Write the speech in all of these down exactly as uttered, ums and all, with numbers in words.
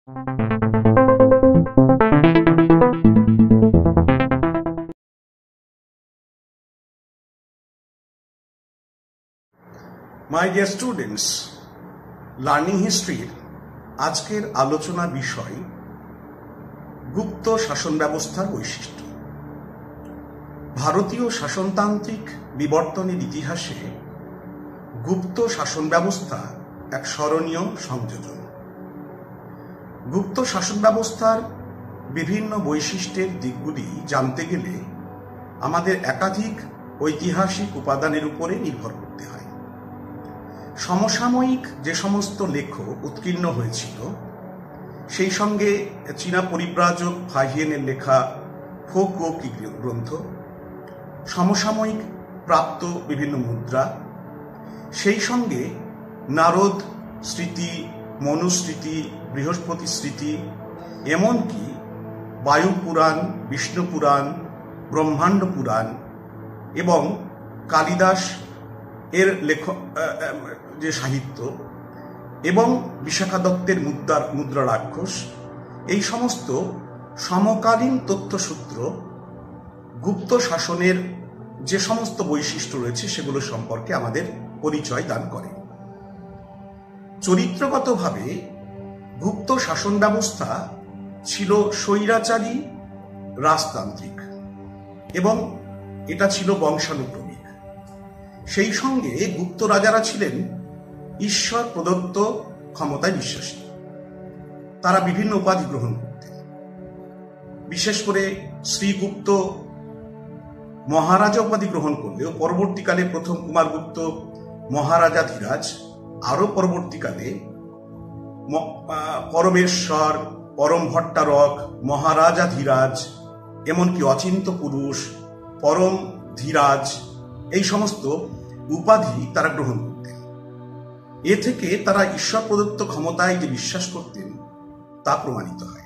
My dear students, learning হিস্ট্রির আজকের আলোচনা বিষয় গুপ্ত শাসন ব্যবস্থার বৈশিষ্ট্য। ভারতীয় শাসনতান্ত্রিক বিবর্তনের ইতিহাসে গুপ্ত শাসন ব্যবস্থা এক স্মরণীয় সংযোজন। গুপ্ত শাসন ব্যবস্থার বিভিন্ন বৈশিষ্ট্যের দিকগুলি জানতে গেলে আমাদের একাধিক ঐতিহাসিক উপাদানের উপরে নির্ভর করতে হয়। সমসাময়িক যে সমস্ত লেখক উৎকীর্ণ হয়েছিল, সেই সঙ্গে চীনা পরিব্রাজক ফাহিয়েনের লেখা ফোকুওকি গ্রন্থ, সমসাময়িক প্রাপ্ত বিভিন্ন মুদ্রা, সেই সঙ্গে নারদ স্মৃতি, মনুস্মৃতি, বৃহস্পতি স্মৃতি, এমনকি বায়ু পুরাণ, বিষ্ণু পুরাণ, ব্রহ্মাণ্ড পুরাণ এবং কালিদাস এর লেখক যে সাহিত্য এবং বিশাখা দত্তের মুদ্রার মুদ্রা রাক্ষস, এই সমস্ত সমকালীন তথ্যসূত্র গুপ্ত শাসনের যে সমস্ত বৈশিষ্ট্য রয়েছে সেগুলো সম্পর্কে আমাদের পরিচয় দান করে। চরিত্রগতভাবে গুপ্ত শাসন ব্যবস্থা ছিল স্বৈরাচারী রাজতান্ত্রিক এবং এটা ছিল বংশানুক্রমিক। সেই সঙ্গে গুপ্ত রাজারা ছিলেন ঈশ্বর প্রদত্ত ক্ষমতায় বিশ্বাসী। তারা বিভিন্ন উপাধি গ্রহণ করতেন। বিশেষ করে শ্রীগুপ্ত মহারাজা উপাধি গ্রহণ করলেও পরবর্তীকালে প্রথম কুমারগুপ্ত মহারাজাধিরাজ, আরো পরবর্তীকালে পরমেশ্বর, পরম ভট্টারক, মহারাজাধিরাজ, এমনকি অচিন্ত পুরুষ, পরম ধীরাজ, এই সমস্ত উপাধি তারা গ্রহণ করতেন। এ থেকে তারা ঈশ্বর প্রদত্ত ক্ষমতায় যে বিশ্বাস করতেন তা প্রমাণিত হয়।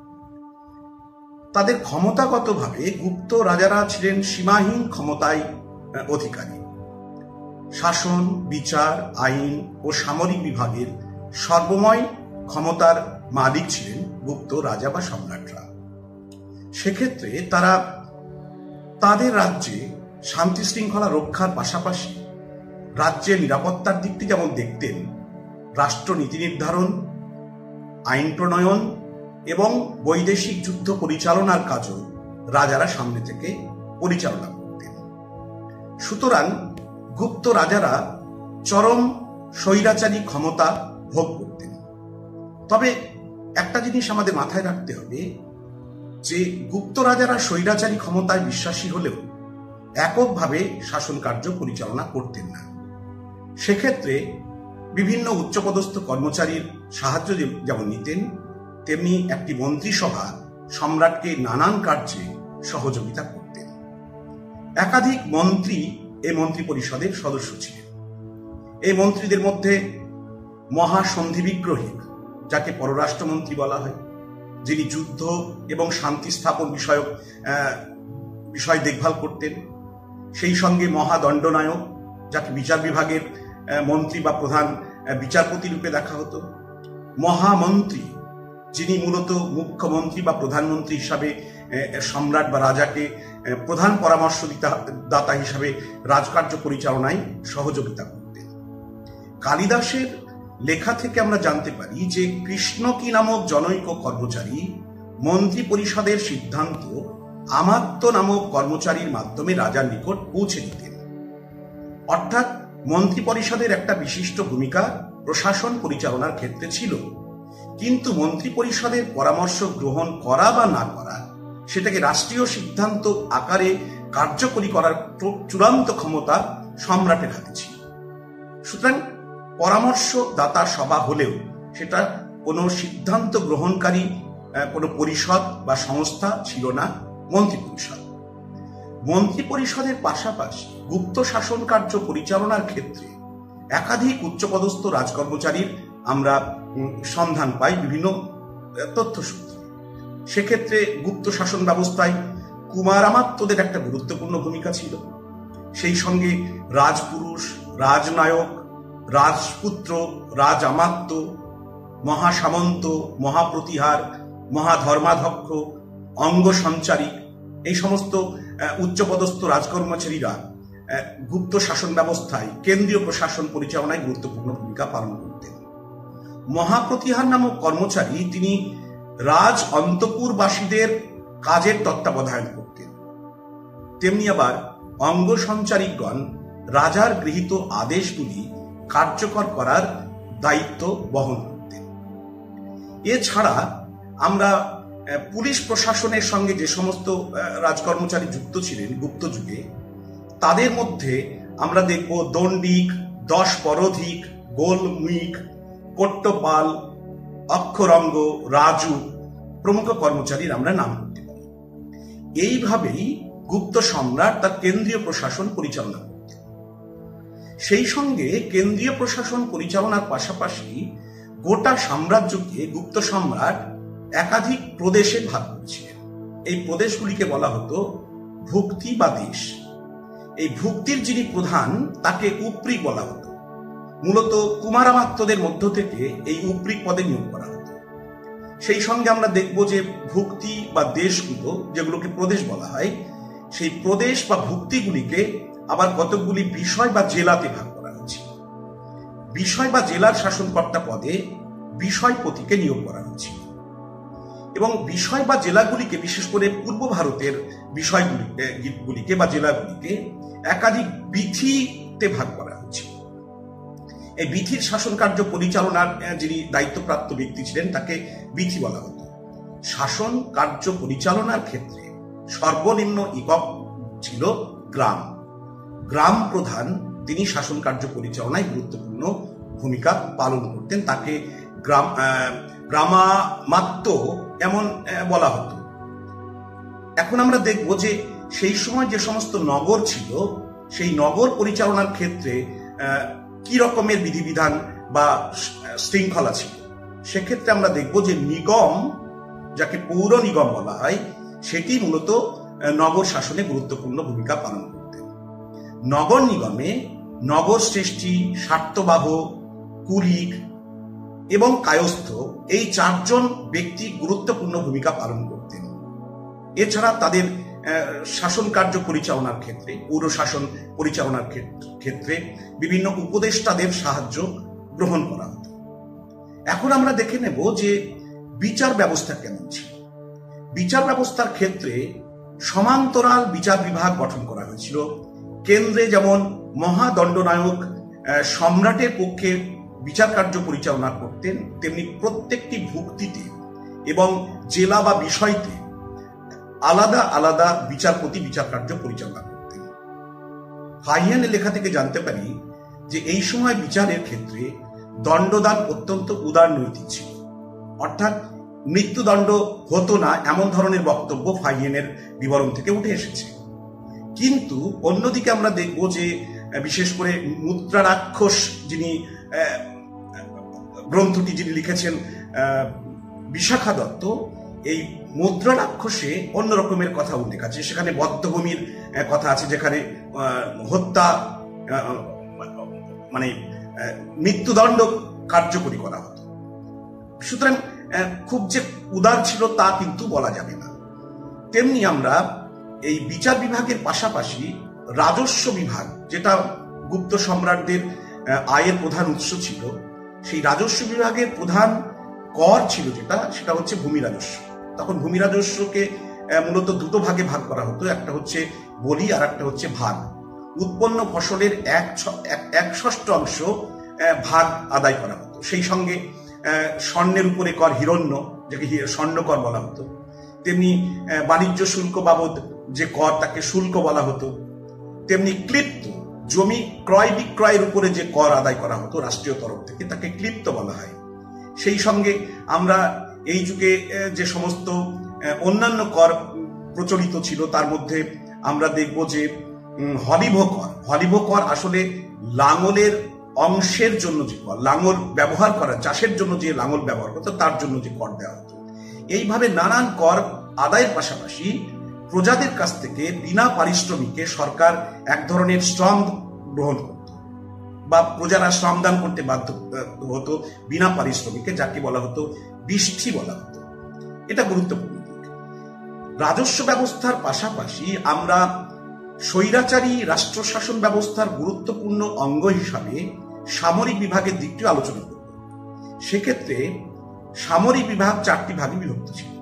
তাদের ক্ষমতাগতভাবে গুপ্ত রাজারা ছিলেন সীমাহীন ক্ষমতায় অধিকারী। শাসন, বিচার, আইন ও সামরিক বিভাগের সর্বময় ক্ষমতার মালিক ছিলেন গুপ্ত রাজা বা সম্রাটরা। সেক্ষেত্রে তারা তাদের রাজ্যে শান্তি শৃঙ্খলা রক্ষার পাশাপাশি রাজ্যের নিরাপত্তার দিকটি যেমন দেখতেন, রাষ্ট্র নীতি নির্ধারণ, আইন প্রণয়ন এবং বৈদেশিক যুদ্ধ পরিচালনার কাজও রাজারা সামনে থেকে পরিচালনা করতেন। সুতরাং গুপ্ত রাজারা চরম স্বৈরাচারী ক্ষমতা ভোগ করতেন। তবে একটা জিনিস আমাদের মাথায় রাখতে হবে যে গুপ্ত রাজারা স্বৈরাচারী ক্ষমতায় বিশ্বাসী হলেও এককভাবে শাসন কার্য পরিচালনা করতেন না। সেক্ষেত্রে বিভিন্ন উচ্চপদস্থ কর্মচারীর সাহায্য যেমন নিতেন, তেমনি একটি মন্ত্রিসভা সম্রাটকে নানান কার্যে সহযোগিতা করতেন। একাধিক মন্ত্রী এই মন্ত্রী পরিষদের সদস্য ছিলেন। এই মন্ত্রীদের মধ্যে মহাসন্ধি বিগ্রহী, যাকে পররাষ্ট্রমন্ত্রী বলা হয়, যিনি যুদ্ধ এবং শান্তি স্থাপন বিষয়ক বিষয় দেখভাল করতেন। সেই সঙ্গে মহাদণ্ডনায়ক, যাকে বিচার বিভাগের মন্ত্রী বা প্রধান বিচারপতি রূপে দেখা হতো। মহামন্ত্রী, যিনি মূলত মুখ্যমন্ত্রী বা প্রধানমন্ত্রী হিসাবে সম্রাট বা রাজাকে প্রধান পরামর্শ দাতা হিসাবে রাজকার্য পরিচালনায় সহযোগিতা করতেন। কালিদাসের লেখা থেকে আমরা জানতে পারি যে কৃষ্ণকী নামক জনৈক কর্মচারী মন্ত্রী পরিষদের সিদ্ধান্ত আমাত্য নামক কর্মচারীর মাধ্যমে রাজার নিকট পৌঁছে দিতেন। অর্থাৎ মন্ত্রী পরিষদের একটা বিশিষ্ট ভূমিকা প্রশাসন পরিচালনার ক্ষেত্রে ছিল, কিন্তু মন্ত্রী পরিষদের পরামর্শ গ্রহণ করা বা না করা সেটাকে রাষ্ট্রীয় সিদ্ধান্ত আকারে কার্যকরী করার চূড়ান্ত ক্ষমতা সম্রাটের হাতে ছিল। সুতরাং পরামর্শ দাতা সভা হলেও সেটা কোনো সিদ্ধান্ত গ্রহণকারী কোনো পরিষদ বা সংস্থা ছিল না মন্ত্রী পরিষদ। মন্ত্রী পরিষদের পাশাপাশি গুপ্ত শাসন কার্য পরিচালনার ক্ষেত্রে একাধিক উচ্চপদস্থ রাজকর্মচারীর আমরা সন্ধান পাই বিভিন্ন তথ্যসূত্রে। সেক্ষেত্রে গুপ্ত শাসন ব্যবস্থায় কুমারামাত্যদের একটা গুরুত্বপূর্ণ ভূমিকা ছিল। সেই সঙ্গে রাজপুরুষ, রাজনায়ক, রাজপুত্র, রাজ আমাত্য মহাসামন্ত, মহাপ্রতিহার, মহাধর্মাধ্যক্ষ, অঙ্গ সঞ্চারী এই সমস্ত উচ্চপদস্থ রাজকর্মচারীরা গুপ্ত শাসন ব্যবস্থায় কেন্দ্রীয় প্রশাসন পরিচালনায় গুরুত্বপূর্ণ ভূমিকা পালন করতেন। মহাপ্রতিহার নামক কর্মচারী তিনি রাজ অন্তপুরবাসীদের কাজের তত্ত্বাবধান করতেন। তেমনি আবার অঙ্গ সঞ্চারীগণ রাজার গৃহীত আদেশগুলি কার্যকর করার দায়িত্ব বহন করতেন। এছাড়া আমরা পুলিশ প্রশাসনের সঙ্গে যে সমস্ত রাজকর্মচারী যুক্ত ছিলেন গুপ্ত যুগে, তাদের মধ্যে আমরা দেখব দণ্ডিক, দশ পরধিক, গোলমিক, কট্টপাল, অক্ষরঙ্গ, রাজু প্রমুখ কর্মচারীর আমরা নাম করতে পারি। এইভাবেই গুপ্ত সম্রাট তার কেন্দ্রীয় প্রশাসন পরিচালনা করতেন। সেই সঙ্গে কেন্দ্রীয় প্রশাসন পরিচালনার পাশাপাশি গোটা সাম্রাজ্যকে গুপ্ত সম্রাট একাধিক প্রদেশে ভাগ করেছিলেন। এই প্রদেশগুলিকে বলা হতো ভুক্তি বা দেশ। এই ভুক্তির যিনি প্রধান তাকে উপরি বলা হতো। মূলত কুমারামাত্যদের মধ্য থেকে এই উপরি পদে নিয়োগ করা হতো। সেই সঙ্গে আমরা দেখব যে ভুক্তি বা দেশগুলো, যেগুলোকে প্রদেশ বলা হয়, সেই প্রদেশ বা ভুক্তিগুলিকে আবার কতকগুলি বিষয় বা জেলাতে ভাগ করা হয়েছে। বিষয় বা জেলার শাসনকর্তা পদে বিষয়পতিকে নিয়োগ করা হয়েছিল এবং বিষয় বা জেলাগুলিকে, বিশেষ করে পূর্ব ভারতের বিষয়গুলিকে বা জেলাগুলিকে একাধিক বিধিতে ভাগ করা হয়েছিল। এই বিধির শাসন কার্য পরিচালনার যিনি দায়িত্বপ্রাপ্ত ব্যক্তি ছিলেন তাকে বিধি বলা হতো। শাসন কার্য পরিচালনার ক্ষেত্রে সর্বনিম্ন একক ছিল গ্রাম। গ্রাম প্রধান তিনি শাসন কার্য পরিচালনায় গুরুত্বপূর্ণ ভূমিকা পালন করতেন। তাকে গ্রাম গ্রামামাত্য এমন বলা হতো। এখন আমরা দেখব যে সেই সময় যে সমস্ত নগর ছিল, সেই নগর পরিচালনার ক্ষেত্রে কি রকমের বিধিবিধান বা শৃঙ্খলা ছিল। সেক্ষেত্রে আমরা দেখব যে নিগম, যাকে পৌর নিগম বলা হয়, সেটি মূলত নগর শাসনে গুরুত্বপূর্ণ ভূমিকা পালন করতেন। নগর নিগমে নগর শ্রেষ্ঠী, স্বার্থবাহ, কুলিক এবং কায়স্থ এই চারজন ব্যক্তি গুরুত্বপূর্ণ ভূমিকা পালন করতেন। এছাড়া তাদের শাসন কার্য পরিচালনার ক্ষেত্রে, পৌর শাসন পরিচালনার ক্ষেত্রে বিভিন্ন উপদেষ্টাদের সাহায্য গ্রহণ করা হতো। এখন আমরা দেখে নেব যে বিচার ব্যবস্থা কেমন ছিল। বিচার ব্যবস্থার ক্ষেত্রে সমান্তরাল বিচার বিভাগ গঠন করা হয়েছিল। কেন্দ্রে যেমন মহাদণ্ডনায়ক সম্রাটের পক্ষে বিচার কার্য পরিচালনা করতেন, তেমনি প্রত্যেকটি ভুক্তিতে এবং জেলা বা বিষয়তে আলাদা আলাদা বিচারপতি বিচার কার্য পরিচালনা করতেন। ফাহিয়ানের লেখা থেকে জানতে পারি যে এই সময় বিচারের ক্ষেত্রে দণ্ডদান অত্যন্ত উদারনৈতিক ছিল, অর্থাৎ মৃত্যুদণ্ড হতো না এমন ধরনের বক্তব্য ফাহিয়ানের বিবরণ থেকে উঠে এসেছে। কিন্তু অন্যদিকে আমরা দেখব যে বিশেষ করে মুদ্রা রাক্ষস যিনি গ্রন্থটি যিনি লিখেছেন বিশাখা দত্ত, এই মুদ্রা রাক্ষসে অন্য রকমের কথা উল্লেখ আছে। সেখানে বদ্ধভূমির কথা আছে, যেখানে হত্যা মানে মৃত্যুদণ্ড কার্যকরী করা হতো। সুতরাং খুব যে উদার ছিল তা কিন্তু বলা যাবে না। তেমনি আমরা এই বিচার বিভাগের পাশাপাশি রাজস্ব বিভাগ, যেটা গুপ্ত সম্রাটদের আয়ের প্রধান উৎস ছিল, সেই রাজস্ব বিভাগের প্রধান কর ছিল যেটা, সেটা হচ্ছে ভূমি রাজস্ব। তখন ভূমি রাজস্বকে মূলত দুটো ভাগে ভাগ করা হতো, একটা হচ্ছে বলি আর একটা হচ্ছে ভাগ। উৎপন্ন ফসলের এক এক ষষ্ঠ অংশ ভাগ আদায় করা হতো। সেই সঙ্গে স্বর্ণের উপরে কর, হিরণ্য, যাকে স্বর্ণকর বলা হতো। তেমনি বাণিজ্য শুল্ক বাবদ যে কর তাকে শুল্ক বলা হতো। তেমনি ক্লিপ্ত, জমি ক্রয় বিক্রয়ের উপরে যে কর আদায় করা হতো রাষ্ট্রীয় তরফ থেকে, তাকে ক্লিপ্ত বলা হয়। সেই সঙ্গে আমরা এই যুগে যে সমস্ত অন্যান্য কর প্রচলিত ছিল তার মধ্যে আমরা দেখব যে হলিভ কর। হলিভ কর আসলে লাঙলের অংশের জন্য যে কর, লাঙল ব্যবহার করা, চাষের জন্য যে লাঙল ব্যবহার করতো তার জন্য যে কর দেওয়া হতো। এইভাবে নানান কর আদায়ের পাশাপাশি প্রজাদের কাছ থেকে বিনা পারিশ্রমিকে সরকার এক ধরনের শ্রম গ্রহণ করত। বা প্রজারা শ্রমদান করতে বাধ্য হতো বিনা পারিশ্রমিকে, যাকে বলা হতো বিষ্ঠি বলা হতো। এটা গুরুত্বপূর্ণ দিক। রাজস্ব ব্যবস্থার পাশাপাশি আমরা স্বৈরাচারী রাষ্ট্র শাসন ব্যবস্থার গুরুত্বপূর্ণ অঙ্গ হিসাবে সামরিক বিভাগের দিকটি আলোচনা করব। সেক্ষেত্রে সামরিক বিভাগ চারটি ভাগে বিভক্ত ছিল: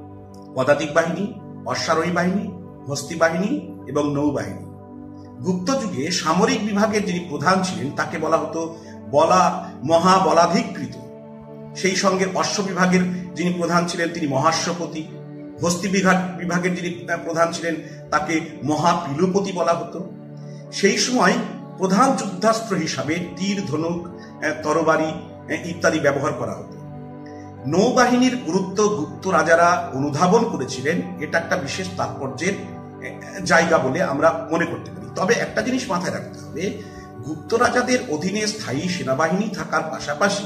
পদাতিক বাহিনী, অশ্বারোহী বাহিনী, হস্তি বাহিনী এবং নৌবাহিনী। গুপ্ত যুগে সামরিক বিভাগের যিনি প্রধান ছিলেন তাকে বলা হতো বলা মহাবলাধিকৃত। সেই সঙ্গে অশ্ব বিভাগের যিনি প্রধান ছিলেন তিনি মহাশ্বপতি। হস্তি বিভাগ বিভাগের যিনি প্রধান ছিলেন তাকে মহাপিলুপতি বলা হতো। সেই সময় প্রধান যুদ্ধাস্ত্র হিসাবে তীর, ধনুক, তরবারি ইত্যাদি ব্যবহার করা হতো। নৌবাহিনীর গুরুত্ব গুপ্ত রাজারা অনুধাবন করেছিলেন, এটা একটা বিশেষ তাৎপর্যের জায়গা বলে আমরা মনে করতে পারি। তবে একটা জিনিস মাথায় রাখতে হবে, গুপ্ত রাজাদের অধীনে স্থায়ী সেনাবাহিনী থাকার পাশাপাশি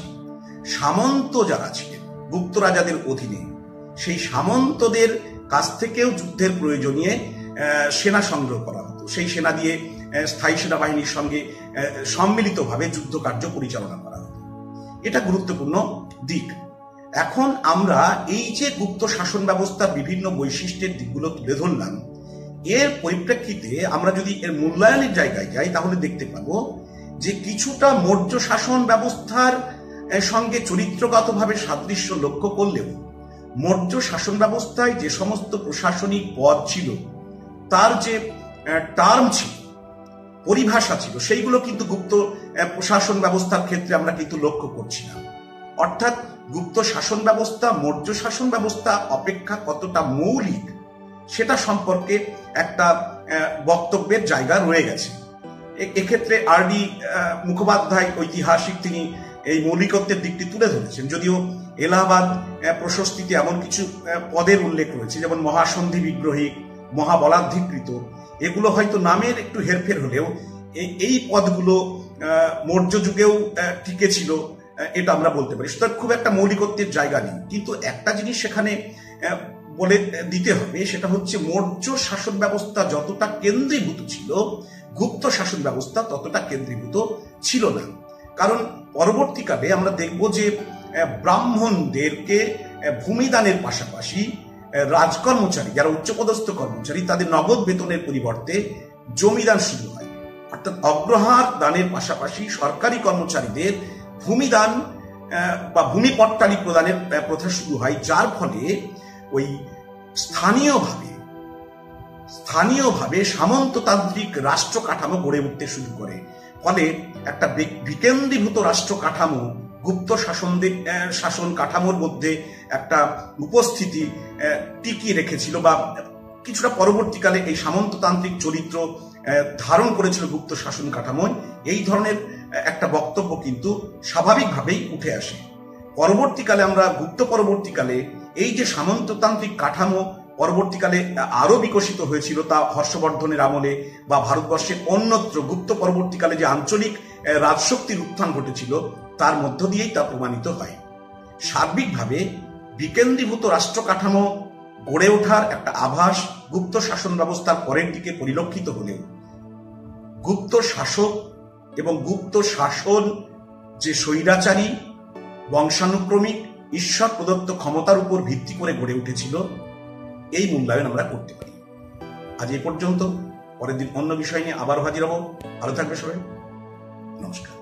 সামন্ত যারা ছিলেন গুপ্ত রাজাদের অধীনে, সেই সামন্তদের কাছ থেকেও যুদ্ধের প্রয়োজনীয় সেনা সংগ্রহ করা হতো। সেই সেনা দিয়ে স্থায়ী সেনাবাহিনীর সঙ্গে সম্মিলিতভাবে যুদ্ধ কার্য পরিচালনা করা হতো। এটা গুরুত্বপূর্ণ দিক। এখন আমরা এই যে গুপ্ত শাসন ব্যবস্থার বিভিন্ন বৈশিষ্ট্যের দিকগুলো তুলে ধরলাম, এর পরিপ্রেক্ষিতে আমরা যদি এর মূল্যায়নের জায়গায় যাই তাহলে দেখতে পাবো যে কিছুটা মৌর্য শাসন ব্যবস্থার সঙ্গে চরিত্রগতভাবে সাদৃশ্য লক্ষ্য করলেও মৌর্য শাসন ব্যবস্থায় যে সমস্ত প্রশাসনিক পদ ছিল, তার যে টার্ম ছিল, পরিভাষা ছিল, সেইগুলো কিন্তু গুপ্ত প্রশাসন ব্যবস্থার ক্ষেত্রে আমরা কিন্তু লক্ষ্য করছি না। অর্থাৎ গুপ্ত শাসন ব্যবস্থা মৌর্য শাসন ব্যবস্থা অপেক্ষা কতটা মৌলিক সেটা সম্পর্কে একটা বক্তব্যের জায়গা রয়ে গেছে। এক্ষেত্রে আর ডি মুখোপাধ্যায় ঐতিহাসিক তিনি এই মৌলিকত্বের দিকটি তুলে ধরেছেন। যদিও এলাহাবাদ প্রশস্তিতে এমন কিছু পদের উল্লেখ রয়েছে, যেমন মহাসন্ধি বিগ্রহী, মহাবলাধিকৃত, এগুলো হয়তো নামের একটু হেরফের হলেও এই পদগুলো মৌর্য যুগেও টিকে ছিল, এটা আমরা বলতে পারি। সুতরাং খুব একটা মৌলিকত্বের জায়গা নেই। কিন্তু একটা জিনিস সেখানে বলে দিতে হবে, সেটা হচ্ছে মৌর্য শাসন ব্যবস্থা যতটা কেন্দ্রীভূত ছিল, গুপ্ত শাসন ব্যবস্থা ততটা কেন্দ্রীভূত ছিল না। কারণ পরবর্তীকালে আমরা দেখব যে ব্রাহ্মণদেরকে ভূমিদানের পাশাপাশি রাজকর্মচারী, যারা উচ্চপদস্থ কর্মচারী, তাদের নগদ বেতনের পরিবর্তে জমিদান শুরু হয়। অর্থাৎ অগ্রহার দানের পাশাপাশি সরকারি কর্মচারীদের ভূমিদান বা ভূমি পট্টালি প্রদানের প্রথা শুরু হয়, যার ফলে ওই স্থানীয়ভাবে স্থানীয়ভাবে সামন্ততান্ত্রিক রাষ্ট্র কাঠামো গড়ে উঠতে শুরু করে। ফলে একটা বিকেন্দ্রীভূত রাষ্ট্র কাঠামো গুপ্ত শাসনদের শাসন কাঠামোর মধ্যে একটা উপস্থিতি টিকিয়ে রেখেছিল, বা কিছুটা পরবর্তীকালে এই সামন্ততান্ত্রিক চরিত্র ধারণ করেছিল গুপ্ত শাসন কাঠামোয়। এই ধরনের একটা বক্তব্য কিন্তু স্বাভাবিকভাবেই উঠে আসে। পরবর্তীকালে আমরা গুপ্ত পরবর্তীকালে এই যে সামন্ততান্ত্রিক কাঠামো পরবর্তীকালে আরো বিকশিত হয়েছিল, তা হর্ষবর্ধনের আমলে বা ভারতবর্ষের অন্যত্র গুপ্ত পরবর্তীকালে যে আঞ্চলিক রাজশক্তির উত্থান ঘটেছিল, তার মধ্য দিয়েই তা প্রমাণিত হয়। সার্বিকভাবে বিকেন্দ্রীভূত রাষ্ট্র কাঠামো গড়ে ওঠার একটা আভাস গুপ্ত শাসন ব্যবস্থার পরের দিকে পরিলক্ষিত হলেও গুপ্ত শাসক এবং গুপ্ত শাসন যে স্বৈরাচারী বংশানুক্রমিক ঈশ্বর প্রদত্ত ক্ষমতার উপর ভিত্তি করে গড়ে উঠেছিল, এই মূল্যায়ন আমরা করতে পারি। আজ এই পর্যন্ত। পরের দিন অন্য বিষয় নিয়ে আবারও হাজির হব। ভালো থাকবে সবাই। নমস্কার।